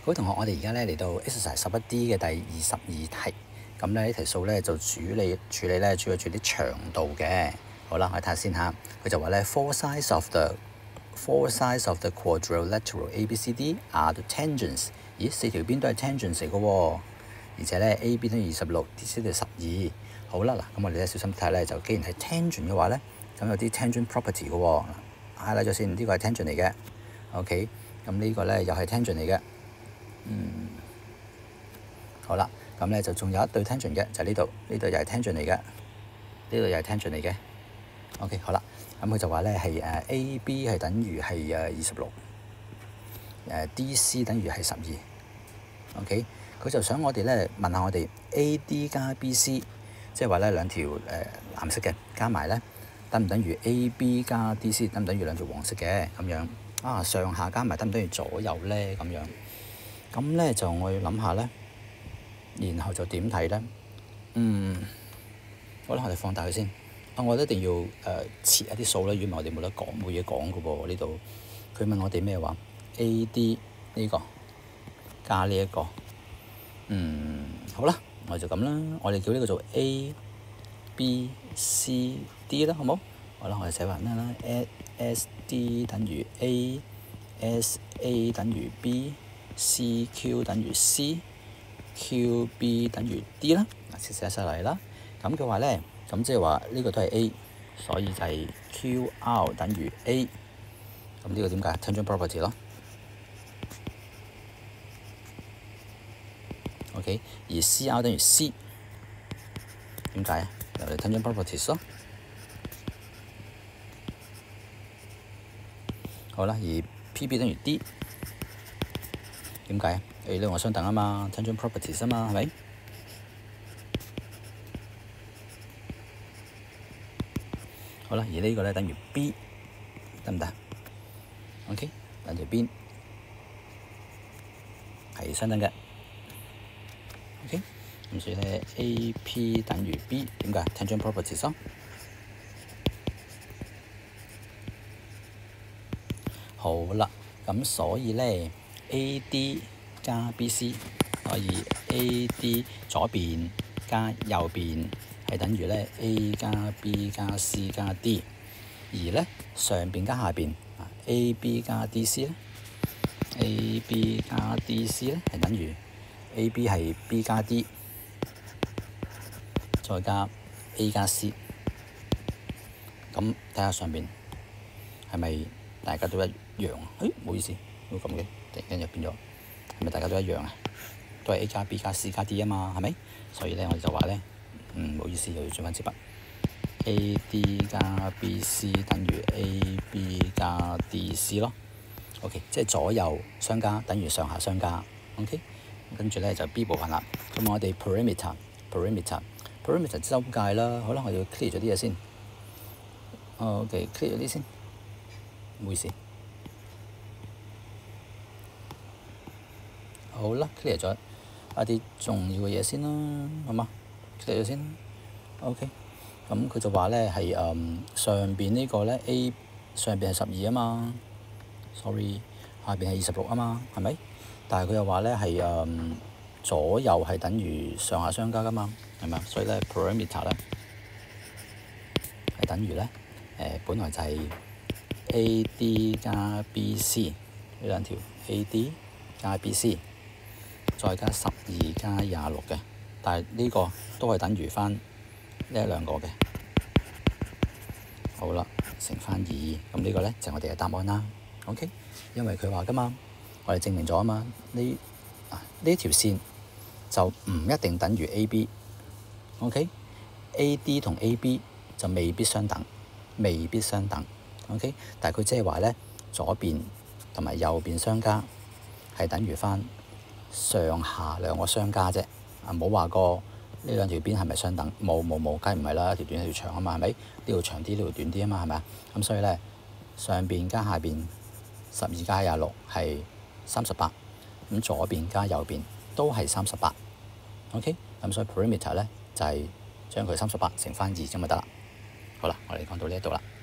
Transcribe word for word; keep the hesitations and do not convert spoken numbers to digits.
各位同學，我哋而家咧嚟到 exercise 十一 D 嘅第二十二題，咁咧呢題數咧就處理處理咧處理住啲長度嘅。好啦，我哋睇下先嚇。佢就話咧 four sides of the four sides of the quadrilateral A B C D are the tangents。咦，四條邊都係 tangents 嚟嘅喎，而且咧 A B 等於二十六 ，D C 等於十二。好啦，嗱，咁我哋咧小心睇咧，就既然係 tangent 嘅話咧，咁有啲 tangent property 嘅喎。highlight 咗先，呢、這個係 tangent 嚟嘅。OK， 咁呢個咧又係 tangent 嚟嘅。嗯，好啦，咁咧就仲有一對 tangent 嘅，就係呢度，呢度又係 tangent 嚟嘅，呢度又係 tangent 嚟嘅。OK， 好啦，咁佢就話咧係誒 A B 係等於係誒二十六，誒 D C 等於係十二。OK， 佢就想我哋咧問下我哋 A D 加 B C， 即係話咧兩條誒、呃、藍色嘅加埋咧，等唔等於 A B 加 D C？ 等唔等於兩條黃色嘅咁樣？啊，上下加埋等唔等於左右咧咁樣？咁咧就我要諗下咧，然後就點睇咧？嗯，好啦，我哋放大佢先。啊，我一定要誒、呃、切一啲數啦，如果唔係我哋冇得講，冇嘢講嘅噃呢度。佢問我哋咩話 ？A D 呢個加呢、這、一個，嗯，好啦，我就咁啦。我哋叫呢個做 A B C D 啦，好冇？好啦，我哋寫埋咩啦 ？S D 等於 A，S A 等於 B。C Q 等於 C，Q B 等於 D 啦，嗱，寫晒嚟啦。咁嘅話咧，咁即係話呢個都係 A， 所以就係 Q R 等於 A。咁呢個點解 ？tangent property 咯。OK， 而 C R 等於 C， 點解啊？又係 tangent properties 咯。好啦，而 P B 等於 D。點解啊？誒，兩個相等啊嘛 ，tangent properties 啊嘛，係咪？好啦，而呢個咧等於 B， 得唔得 ？OK， 兩條邊係相等嘅。OK， 咁所以咧 A P 等於 B， 點解 ？tangent properties 咯。好啦，咁所以咧。A D 加 B C 可以 A D 左邊加右邊係等於咧 A 加 B 加 C 加 D， 而咧上邊加下邊 A B 加 D C 咧 A B 加 D C 咧係等於 A B 係 B 加 D 再加 A 加 C。咁睇下上邊係咪大家都一樣啊？誒，唔好意思，會咁嘅。突然間就變咗，係咪大家都一樣啊？都係 A 加 B 加 C 加 D 啊嘛，係咪？所以咧，我哋就話咧，嗯，唔好意思，又要轉翻支筆。A D 加 B C 等於 A B 加 D C 咯。OK， 即係左右相加等於上下相加。OK， 跟住咧就 B 部分啦。咁我哋 perimeter，perimeter，perimeter 周界啦。好啦，我哋要 clear 咗啲嘢先。OK，clear 咗啲先。唔好意思。好啦 ，clear 咗一啲重要嘅嘢先啦，好嘛 ？clear 咗先 ，OK。咁佢就話咧係誒上邊呢個咧 A 上邊係十二啊嘛 ，sorry， 下邊係二十六啊嘛，係咪？但係佢又話咧係誒左右係等於上下相加噶嘛，係咪？所以咧 perimeter 咧係等於咧誒、呃、本來就係 A D 加 B C 呢兩條 A D 加 B C。再加十二加廿六嘅，但係呢個都係等於翻呢一兩個嘅。好啦，乘翻二，咁呢個咧就係我哋嘅答案啦。OK， 因為佢話噶嘛，我哋證明咗啊嘛，呢啊呢條線就唔一定等於 A B。OK，A D 同 A B 就未必相等，未必相等。OK， 但係佢即係話咧，左邊同埋右邊相加係等於翻上下兩個相加啫，啊冇話過呢兩條邊係咪相等？冇冇冇，梗係唔係啦，一條短一條長啊嘛，係咪？呢條長啲，呢條短啲啊嘛，係咪啊？咁所以咧，上邊加下邊十二加廿六係三十八，咁左邊加右邊都係三十八。OK， 咁所以 perimeter 咧就係將佢三十八乘翻二咁就得啦。好啦，我哋講到呢一度啦。